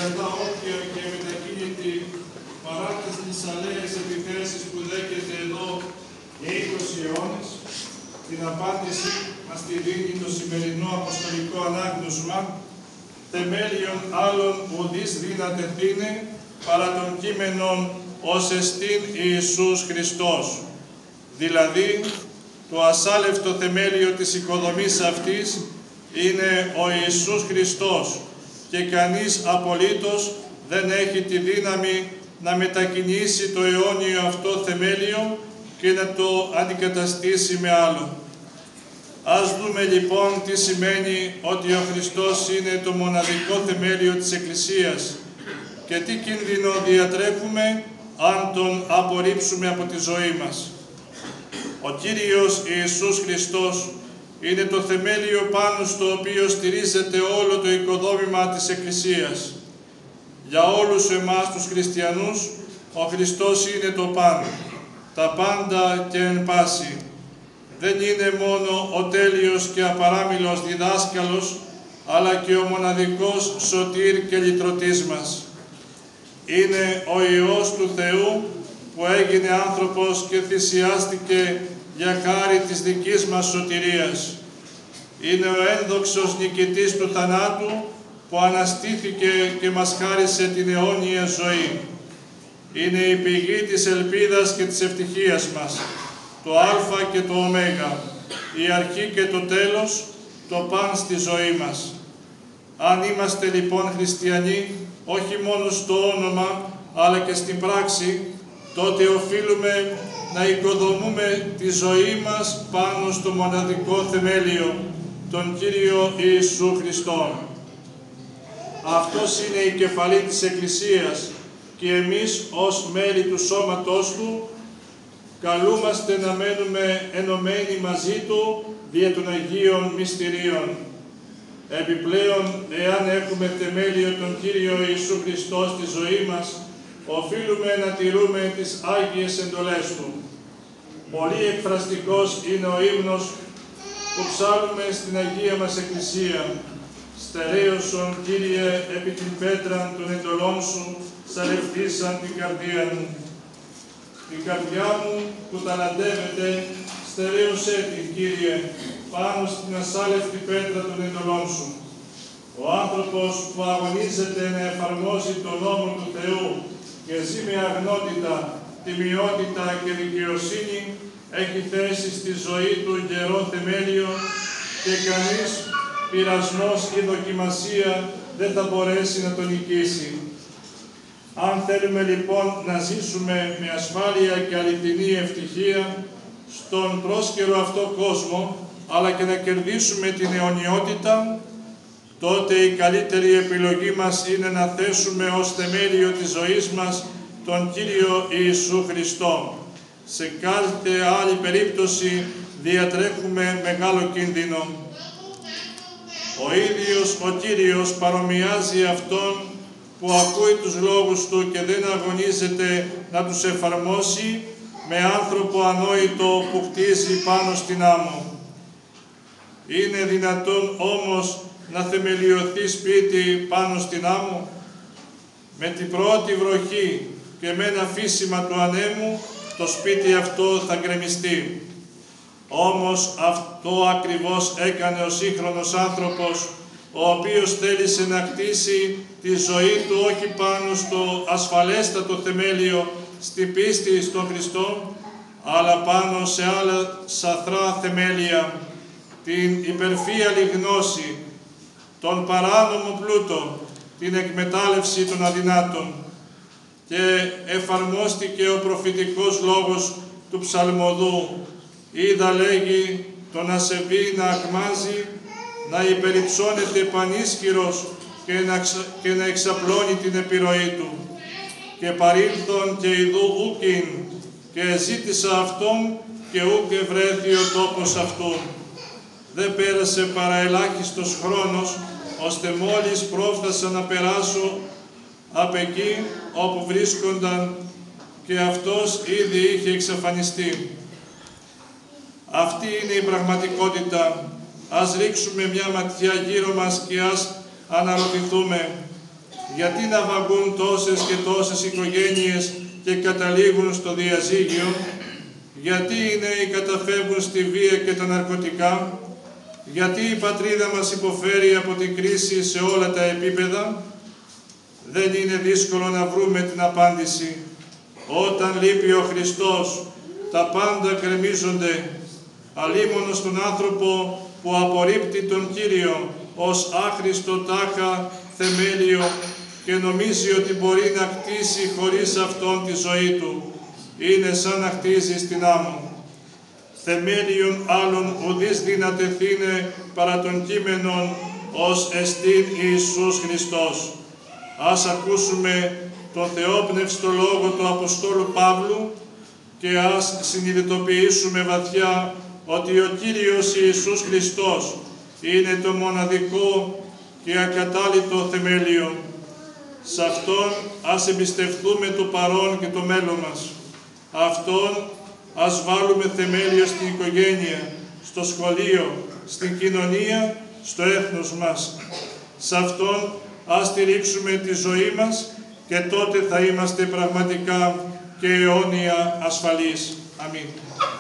αρκετά όποια και μετακίνητη παρά τις νησαλαίες επιθέσεις που δέχεται εδώ για 20 αιώνες, την απάντηση μας τη δίνει το σημερινό αποστολικό ανάγνωσμα, θεμέλιον άλλων ουδείς δύναται θύνε παρά των κείμενων ως εστίν Ιησούς Χριστός. Δηλαδή, το ασάλευτο θεμέλιο της οικοδομής αυτής είναι ο Ιησούς Χριστός και κανείς απολύτως δεν έχει τη δύναμη να μετακινήσει το αιώνιο αυτό θεμέλιο και να το αντικαταστήσει με άλλο. Ας δούμε λοιπόν τι σημαίνει ότι ο Χριστός είναι το μοναδικό θεμέλιο της Εκκλησίας και τι κίνδυνο διατρέχουμε αν τον απορρίψουμε από τη ζωή μας. Ο Κύριος Ιησούς Χριστός είναι το θεμέλιο πάνω στο οποίο στηρίζεται όλο το οικοδόμημα της Εκκλησίας. Για όλους εμάς τους χριστιανούς, ο Χριστός είναι το πάνω, τα πάντα και εν πάση. Δεν είναι μόνο ο τέλειος και απαράμιλος διδάσκαλος, αλλά και ο μοναδικός σωτήρ και λυτρωτής μας. Είναι ο Υιός του Θεού που έγινε άνθρωπος και θυσιάστηκε για χάρη της δικής μας σωτηρίας. Είναι ο ένδοξος νικητής του θανάτου που αναστήθηκε και μας χάρισε την αιώνια ζωή. Είναι η πηγή της ελπίδας και της ευτυχίας μας, το Α και το Ω, η αρχή και το τέλος, το παν στη ζωή μας. Αν είμαστε λοιπόν χριστιανοί, όχι μόνο στο όνομα, αλλά και στην πράξη, τότε οφείλουμε να οικοδομούμε τη ζωή μας πάνω στο μοναδικό θεμέλιο, τον Κύριο Ιησού Χριστόν. Αυτός είναι η κεφαλή της Εκκλησίας και εμείς ως μέλη του σώματός Του καλούμαστε να μένουμε ενωμένοι μαζί Του δια των Αγίων Μυστηρίων. Επιπλέον, εάν έχουμε θεμέλιο τον Κύριο Ιησού Χριστό στη ζωή μας, οφείλουμε να τηρούμε τις Άγιες εντολές Του. Πολύ εκφραστικός είναι ο ύμνος που ψάλουμε στην Αγία μας Εκκλησία. «Στερέωσον, Κύριε, επί την πέτραν των εντολών Σου, σαρευτήσαν την καρδία μου». Την καρδιά μου που ταλαντεύεται, στερέωσέ την, Κύριε, πάνω στην ασάλευτη πέτρα των εντολών Σου. Ο άνθρωπος που αγωνίζεται να εφαρμόσει τον νόμο του Θεού και ζει με αγνότητα, τιμιότητα και δικαιοσύνη, έχει θέσει στη ζωή του γερό θεμέλιο και κανείς πειρασμός ή δοκιμασία δεν θα μπορέσει να τον νικήσει. Αν θέλουμε λοιπόν να ζήσουμε με ασφάλεια και αληθινή ευτυχία στον πρόσκαιρο αυτό κόσμο, αλλά και να κερδίσουμε την αιωνιότητα, τότε η καλύτερη επιλογή μας είναι να θέσουμε ως θεμέλιο της ζωής μας τον Κύριο Ιησού Χριστό. Σε κάθε άλλη περίπτωση διατρέχουμε μεγάλο κίνδυνο. Ο ίδιος ο Κύριος παρομοιάζει αυτόν που ακούει τους λόγους Του και δεν αγωνίζεται να τους εφαρμόσει με άνθρωπο ανόητο που χτίζει πάνω στην άμμο. Είναι δυνατόν όμως να θεμελιωθεί σπίτι πάνω στην άμμο? Με την πρώτη βροχή και με ένα φύσιμα του ανέμου το σπίτι αυτό θα γκρεμιστεί. Όμως αυτό ακριβώς έκανε ο σύγχρονος άνθρωπος, ο οποίος θέλησε να κτίσει τη ζωή του όχι πάνω στο ασφαλέστατο θεμέλιο, στην πίστη στον Χριστό, αλλά πάνω σε άλλα σαθρά θεμέλια, την υπερφύαλη γνώση, τον παράνομο πλούτο, την εκμετάλλευση των αδυνάτων. Και εφαρμόστηκε ο προφητικός λόγος του ψαλμοδού. «Είδα, λέγει, τον ασεβή να ακμάζει, να υπερυψώνεται πανίσχυρος και να εξαπλώνει την επιρροή του. Και παρήλθον και ειδού ούκειν, και ζήτησα αυτόν και ούκ ευρέθη ο τόπος αυτού». Δεν πέρασε παρά ελάχιστος χρόνος, ώστε μόλις πρόφθασα να περάσω απ' εκεί όπου βρίσκονταν και αυτός ήδη είχε εξαφανιστεί. Αυτή είναι η πραγματικότητα. Ας ρίξουμε μια ματιά γύρω μας και ας αναρωτηθούμε Γιατί να βαγούν τόσες και τόσες οικογένειες και καταλήγουν στο διαζύγιο? Γιατί οι νέοι καταφεύγουν στη βία και τα ναρκωτικά? Γιατί η πατρίδα μας υποφέρει από την κρίση σε όλα τα επίπεδα? Δεν είναι δύσκολο να βρούμε την απάντηση. Όταν λείπει ο Χριστός, τα πάντα γκρεμίζονται. Αλίμονο στον άνθρωπο που απορρίπτει τον Κύριο ως άχρηστο τάχα θεμέλιο και νομίζει ότι μπορεί να κτίσει χωρίς Αυτόν τη ζωή του. Είναι σαν να χτίζει στην άμμο. Θεμέλιον άλλων ουδείς δυνατεθήνε παρά των κείμενων ως εστίν Ιησούς Χριστός. Ας ακούσουμε τον θεόπνευστο λόγο του Αποστόλου Παύλου και ας συνειδητοποιήσουμε βαθιά ότι ο Κύριος Ιησούς Χριστός είναι το μοναδικό και ακατάληπτο θεμέλιο. Σε Αυτόν ας εμπιστευτούμε το παρόν και το μέλλον μας. Αυτόν ας βάλουμε θεμέλια στην οικογένεια, στο σχολείο, στην κοινωνία, στο έθνος μας. Σε Αυτόν ας στηρίξουμε τη ζωή μας και τότε θα είμαστε πραγματικά και αιώνια ασφαλείς. Αμήν.